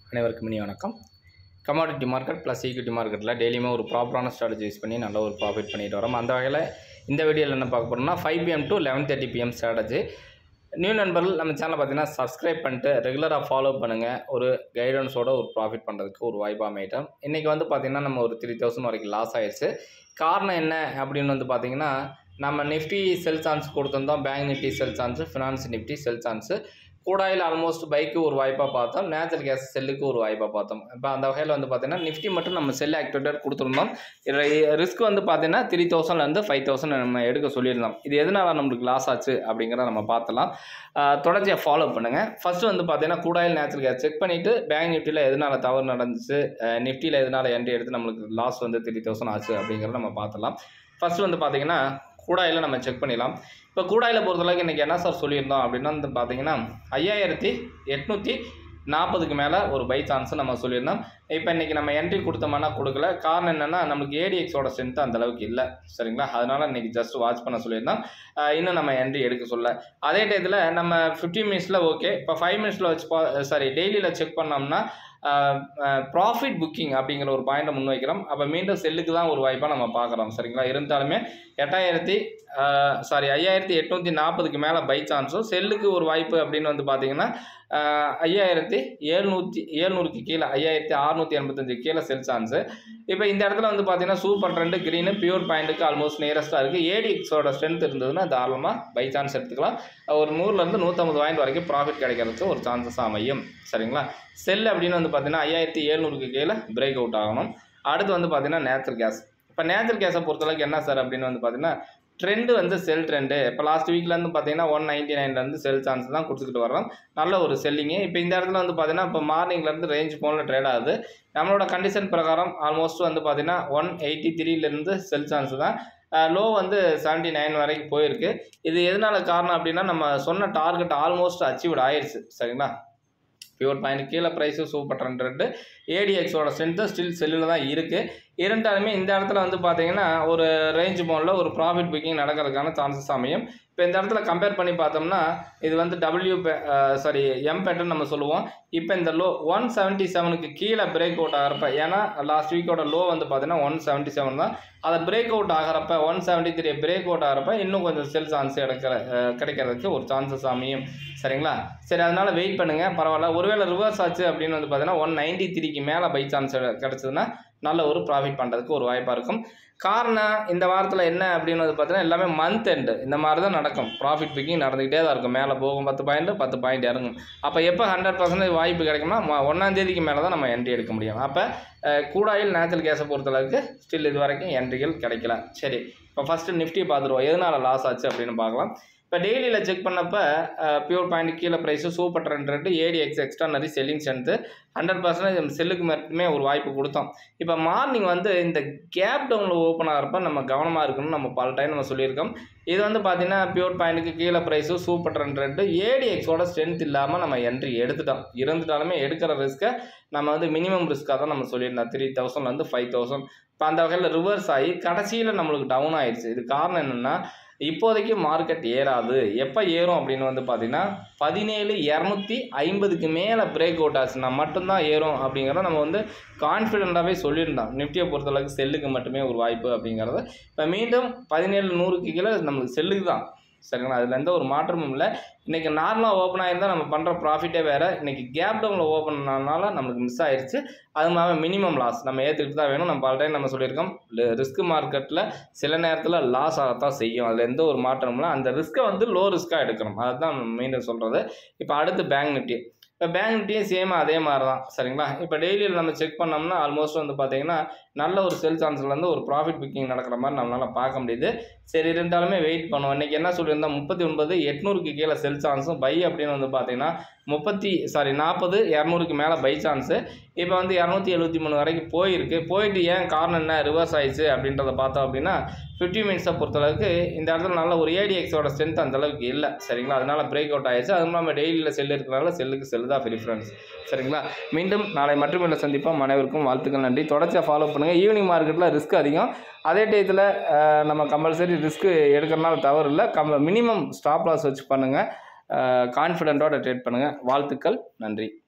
அனைவருக்கும் இனிய வணக்கம். கமாடிட்டி மார்க்கெட் ப்ளஸ் ஈக்விட்டி மார்க்கெட்டில் டெய்லியுமே ஒரு ப்ராப்பரான ஸ்ட்ராட்டஜி யூஸ் பண்ணி நல்ல ஒரு ப்ராஃபிட் பண்ணிட்டு வரோம். அந்த வகையில் இந்த வீடியோவில் என்ன பார்க்க போகிறோம்னா 5 PM to 11:30 PM strategy. New நண்பர்கள் நம்ம சேனலை பார்த்தீங்கன்னா சப்ஸ்கிரைப் பண்ணிட்டு ரெகுலராக ஃபாலோ பண்ணுங்கள். ஒரு கைடன்ஸோட ஒரு ப்ராஃபிட் பண்ணுறதுக்கு ஒரு வாய்ப்பாக அமையிட்டோம். இன்றைக்கி வந்து பார்த்திங்கன்னா நம்ம ஒரு 3000 வரைக்கும் லாஸ் ஆயிடுச்சு. காரணம் என்ன அப்படின்னு வந்து பார்த்திங்கன்னா, நம்ம நிஃப்டி செல் சான்ஸ் கொடுத்துருந்தோம், bank Nifty sell chance, finance Nifty sell chance, crude oil almost பைக்கு ஒரு வாய்ப்பாக பார்த்தோம், நேச்சுரல் கேஸ் செல்லுக்கு ஒரு வாய்ப்பாக பார்த்தோம். இப்போ அந்த வகையில் வந்து பார்த்தீங்கன்னா நிஃப்டி மட்டும் நம்ம செல் ஆக்டிவேட்டட் கொடுத்துருந்தோம். ரிஸ்க் வந்து பார்த்தீங்கன்னா 3000லேருந்து 5000 நம்ம எடுக்க சொல்லியிருந்தோம். இது எதனால் நம்மளுக்கு லாஸ் ஆச்சு அப்படிங்கிறத நம்ம பார்த்துலாம். தொடர்ச்சியாக ஃபாலோ பண்ணுங்கள். ஃபஸ்ட்டு வந்து பார்த்தீங்கன்னா கூடாயில் நேச்சுரல் கேஸ் செக் பண்ணிவிட்டு பேங்க் நிஃப்டியில் எதனால் தவறு நடந்துச்சு, நிஃப்டியில் எதனால் என்ட்ரி எடுத்து நம்மளுக்கு லாஸ் வந்து 3000 ஆச்சு அப்படிங்கிறத நம்ம பார்த்துலாம். ஃபஸ்ட்டு வந்து பார்த்தீங்கன்னா கூடாயில் நம்ம செக் பண்ணிடலாம். இப்போ கூடாயில் பொறுத்தளவுக்கு இன்றைக்கி என்ன சார் சொல்லியிருந்தோம் அப்படின்னா வந்து பார்த்தீங்கன்னா 5840க்கு மேலே ஒரு பை சான்ஸ் நம்ம சொல்லியிருந்தோம். இப்போ இன்றைக்கி நம்ம என்ட்ரி கொடுத்தோம்னா கொடுக்கல. காரணம் என்னென்னா நம்மளுக்கு ஏடிஎக்ஸோட ஸ்ட்ரென்த் அந்தளவுக்கு இல்லை, சரிங்களா? அதனால் இன்றைக்கி ஜஸ்ட் வாட்ச் பண்ண சொல்லியிருந்தோம். இன்னும் நம்ம என்ட்ரி எடுக்க சொல்ல. அதே டயத்தில் நம்ம 15 மினிட்ஸில் ஓகே, இப்போ 5 மினிட்ஸில் வச்சு டெய்லியில் செக் பண்ணோம்னா ப்ராஃபிட் புக்கிங் அப்படிங்கிற ஒரு பாயிண்ட்டை முன்வைக்கிறோம். அப்போ மீண்டும் செல்லுக்கு தான் ஒரு வாய்ப்பாக நம்ம பார்க்குறோம், சரிங்களா? இருந்தாலுமே 5840க்கு மேலே பை சான்ஸும், செல்லுக்கு ஒரு வாய்ப்பு அப்படின்னு வந்து பார்த்தீங்கன்னா 5700க்கு கீழே 5685 கீழே செல் சான்ஸு. இப்போ இந்த இடத்துல வந்து பார்த்தீங்கன்னா சூப்பர் ட்ரெண்டு க்ரீனு பியூர் பாயிண்ட்டுக்கு ஆல்மோஸ்ட் நியரஸ்ட்டாக இருக்குது. ஏடிஎக்ஸோட ஸ்ட்ரென்த் இருந்ததுன்னா தாராளமாக பை சான்ஸ் எடுத்துக்கலாம். ஒரு 100லேருந்து 150 பாயிண்ட் வரைக்கும் ப்ராஃபிட் கிடைக்கிறதுக்கு ஒரு சான்சஸ் அமையும், சரிங்களா? செல் அப்படின்னு வந்து பார்த்தீங்கன்னா 5700க்கு கீழே பிரேக் அவுட் ஆகணும். அடுத்து வந்து பார்த்தீங்கன்னா நேச்சுரல் கேஸ். இப்போ நேச்சுரல் கேஸை பொறுத்தளவுக்கு என்ன சார் அப்படின்னு வந்து பார்த்தீங்கன்னா ட்ரெண்டு வந்து செல் ட்ரெண்டு. இப்போ லாஸ்ட் வீக்லேருந்து பார்த்தீங்கன்னா 199லேருந்து செல் சான்ஸ் தான் கொடுத்துக்கிட்டு வரோம். நல்ல ஒரு செல்லிங்கு. இப்போ இந்த இடத்துல வந்து பார்த்தீங்கன்னா இப்போ மார்னிங்லேருந்து ரேஞ்ச் போனில் ட்ரேட் ஆகுது. நம்மளோட கண்டிஷன் பிரகாரம் ஆல்மோஸ்ட் வந்து பார்த்தீங்கன்னா 183லேருந்து செல் சான்ஸ் தான். லோ வந்து 79 வரைக்கும் போயிருக்கு. இது எதனால காரணம் அப்படின்னா நம்ம சொன்ன டார்கெட் ஆல்மோஸ்ட் அச்சீவ்ட் ஆயிடுச்சு, சரிங்களா? பியூர் பாயிண்ட் கீழே ப்ரைஸு சூப்பர் ட்ரெண்டு, ஏடிஎக்ஸோட ஸ்ட்ரென்த்து ஸ்டில் செல்லில் தான் இருக்குது. இருந்தாலுமே இந்த இடத்துல வந்து பார்த்தீங்கன்னா ஒரு ரேஞ்ச் போனில் ஒரு ப்ராஃபிட் புக்கிங் நடக்கிறதுக்கான சான்சஸ் அமையும். இப்போ இந்த இடத்துல கம்பேர் பண்ணி பார்த்தோம்னா இது வந்து எம் பேட்டர்ன் நம்ம சொல்லுவோம். இப்போ இந்த லோ 177க்கு கீழே பிரேக் அவுட் ஆகிறப்ப, ஏன்னா லாஸ்ட் வீக்கோட லோ வந்து பார்த்தீங்கன்னா 177 தான், அதை பிரேக் அவுட் ஆகிறப்ப 173 பிரேக் அவுட் ஆகிறப்ப இன்னும் கொஞ்சம் செல் சான்ஸ் கிடைக்கிறதுக்கு ஒரு சான்சஸ் அமையும், சரிங்களா? சரி, அதனால் வெயிட் பண்ணுங்கள், பரவாயில்ல. ஒருவேளை ரிவர்ஸ் ஆச்சு அப்படின்னு வந்து பார்த்தீங்கன்னா 193க்கு மேலே பை சான்ஸ் கிடச்சதுன்னா நல்ல ஒரு ப்ராஃபிட் பண்ணுறதுக்கு ஒரு வாய்ப்பாக இருக்கும். காரணம் இந்த வாரத்தில் என்ன அப்படின்னு வந்து பார்த்தீங்கன்னா எல்லாமே மந்த் எண்டு இந்த மாதிரி தான் நடக்கும். ப்ராஃபிட் புக்கிங் நடந்துக்கிட்டே தான் இருக்கும். மேலே போகும் 10 பாயிண்ட் இறங்கும். அப்போ எப்போ 100% வாய்ப்பு கிடைக்கும்னா 1ஆம் தேதிக்கு மேலே தான் நம்ம என்ட்ரி எடுக்க முடியும். அப்போ கூடாயில் நேச்சுரல் கேஸை பொறுத்தளவுக்கு ஸ்டில் இது வரைக்கும் என்ட்ரிகள் கிடைக்கல. சரி, இப்போ ஃபஸ்ட்டு நிஃப்டி பார்த்துருவோம் எதனால் லாஸ் ஆச்சு அப்படின்னு பார்க்கலாம். இப்போ டெய்லியில் செக் பண்ணப்போ பியூர் பாயிண்ட் கீழே price super trend ADX extraordinary selling strength 100% செல்லுக்கு மட்டுமே ஒரு வாய்ப்பு கொடுத்தோம். இப்போ மார்னிங் வந்து இந்த கேப் டவுனில் ஓப்பன் ஆகிறப்ப நம்ம கவனமாக இருக்கணும்னு நம்ம பல டைம் நம்ம சொல்லியிருக்கோம். இது வந்து பார்த்திங்கன்னா பியூர் பாயிண்ட்டுக்கு கீழே ப்ரைஸு சூப்பர் ட்ரெண்ட் ஏடிஎக்ஸோட ஸ்ட்ரென்த் இல்லாமல் நம்ம என்ட்ரி இருந்துட்டாலுமே எடுக்கிற ரிஸ்க்கை நம்ம வந்து மினிமம் ரிஸ்க்காக தான் நம்ம சொல்லியிருந்தோம். 3000லேருந்து 5000. இப்போ அந்த வகையில் ரிவர்ஸ் ஆகி கடைசியில் நம்மளுக்கு டவுன் ஆயிடுச்சு. இது காரணம் என்னென்னா இப்போதைக்கு மார்க்கெட் ஏறாது. எப்போ ஏறும் அப்படின்னு வந்து பார்த்தீங்கன்னா 17250க்கு மேலே பிரேக் அவுட் ஆச்சுன்னா மட்டும்தான் ஏறும் அப்படிங்கிறத நம்ம வந்து கான்ஃபிடென்ட்டாகவே சொல்லியிருந்தோம். நிஃப்டியை பொறுத்தளவுக்கு செல்லுக்கு மட்டுமே ஒரு வாய்ப்பு அப்படிங்கிறது. இப்போ மீண்டும் 17100க்கு கீழே நம்மளுக்கு செல்லுக்கு தான், சரிங்களா? அதில் எந்த ஒரு மாற்றமும் இல்லை. இன்றைக்கி நார்மலாக ஓப்பன் ஆகிருந்தால் நம்ம பண்ணுற ப்ராஃபிட்டே வேறு. இன்றைக்கி கேப் டவுனில் ஓப்பன் ஆனால நம்மளுக்கு மிஸ் ஆயிடுச்சு. அது மாதிரி மினிமம் லாஸ் நம்ம ஏற்றுக்கிட்டு தான் வேணும். நம்ம பல டைம் நம்ம சொல்லியிருக்கோம், ரிஸ்க் மார்க்கெட்டில் சில நேரத்தில் லாஸ் ஆகத்தான் செய்யும். அதில் எந்த ஒரு மாற்றமும் இல்லை. அந்த ரிஸ்க்கை வந்து லோ ரிஸ்க்காக எடுக்கணும், அதுதான் மீண்டும் சொல்கிறது. இப்போ அடுத்து பேங்க் நிஃப்டி. இப்போ பேங்க் நிஃப்டியும் சேம் அதே மாதிரி தான், சரிங்களா? இப்போ டெய்லியில் நம்ம செக் பண்ணோம்னா ஆல்மோஸ்ட் வந்து பார்த்திங்கன்னா நல்ல ஒரு செல் சான்ஸ்லேருந்து ஒரு ப்ராஃபிட் புக்கிங் நடக்கிற மாதிரி நம்மளால் பார்க்க முடியுது. சரி, இருந்தாலுமே வெயிட் பண்ணுவோம். இன்றைக்கி என்ன சொல்லியிருந்தோம், 39800க்கு கீழே செல் சான்ஸும் பை அப்படின்னு வந்து பார்த்திங்கன்னா 40200க்கு மேலே பை சான்ஸு. இப்போ வந்து 273 வரைக்கும் போயிட்டு ஏன் காரணம் என்ன ரிவர்ஸ் ஆயிடுச்சு அப்படின்றத பார்த்தோம் அப்படின்னா 50 மினிட்ஸை பொறுத்தளவுக்கு இந்த இடத்துல நல்ல ஒரு ஏடிஎக்ஸோட ஸ்ட்ரென்த் அந்தளவுக்கு இல்லை, சரிங்களா? அதனால் பிரேக் அவுட் ஆயிடுச்சு. அதுவும் நம்ம டெய்லியில் செல் இருக்கிறனால செல்லுக்கு செல்லு தான் ப்ரிஃபரன்ஸ், சரிங்களா? மீண்டும் நாளை மற்றும் சந்திப்போம். அனைவருக்கும் வாழ்த்துக்கள், நன்றி. தொடர்ச்சியாக ஃபாலோ பண்ணுங்கள். ஈவினிங் மார்க்கெட்டில் ரிஸ்க் அதிகம். அதே டயத்தில் நம்ம கம்பல்சரி ரிஸ்க் எடுக்கிறனால தவறு இல்லை. மினிமம் ஸ்டாப் லாஸ் வச்சு பண்ணுங்கள். கான்ஃபிடென்ட்டோட ட்ரேட் பண்ணுங்கள். வாழ்த்துக்கள், நன்றி.